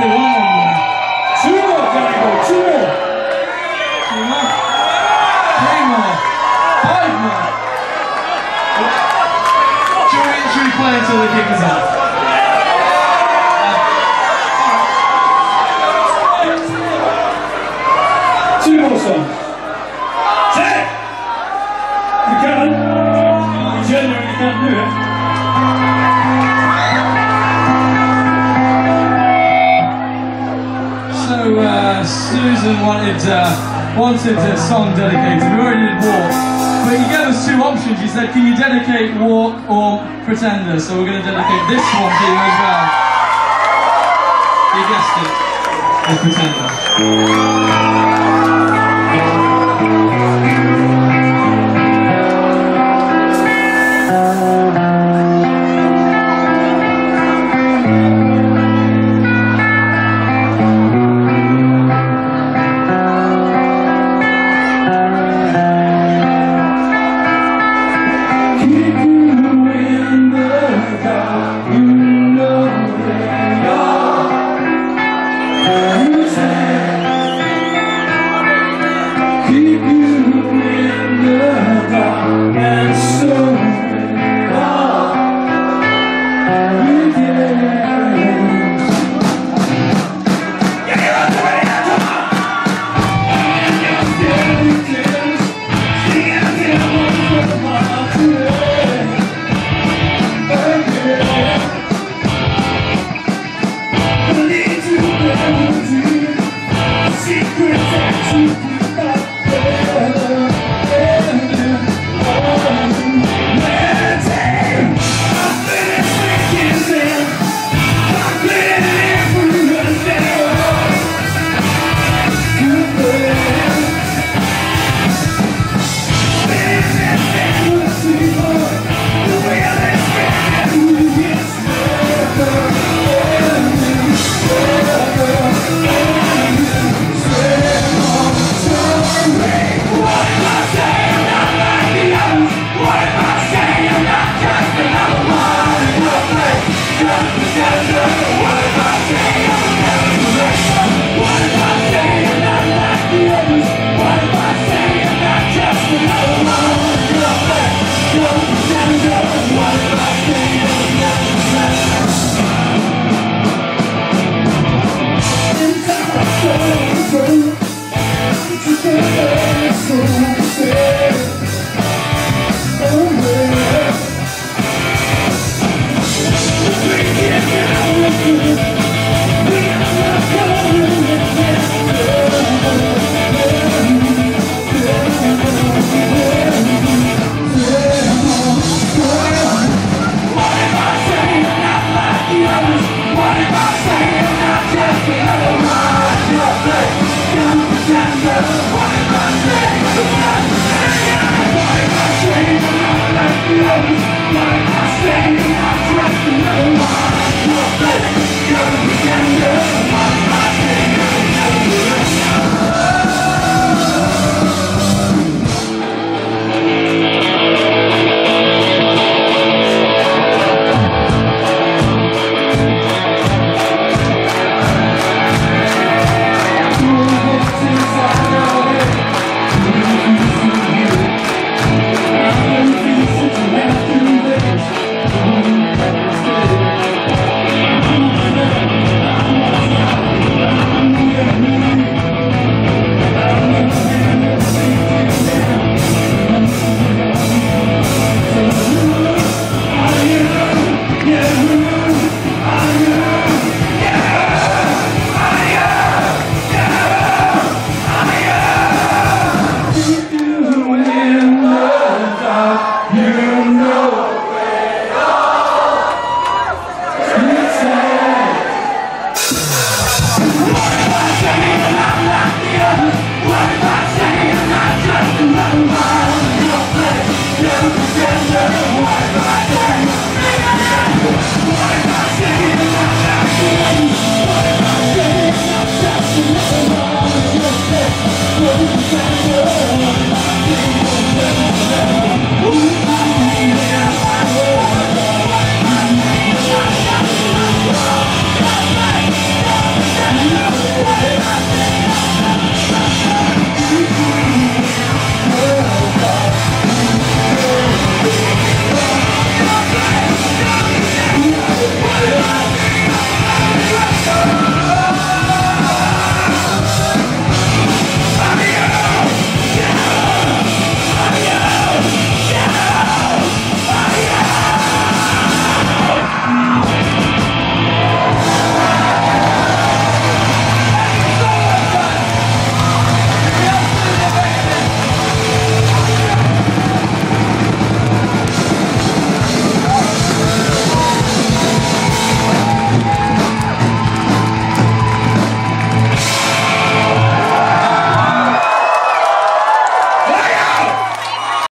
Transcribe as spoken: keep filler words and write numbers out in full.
they want one more. Two more, gotta go. Two more. Two more. Three more. Five more. Should we, should we play until they kick us out? Two more songs. Ten! You can. You genuinely can do it. So, uh, Susan wanted, uh, wanted a song dedicated. We already did Walk. But you gave us two options. You said, can you dedicate Walk or Pretender? So we're going to dedicate this one to you as well. You guessed it. It's Pretender. What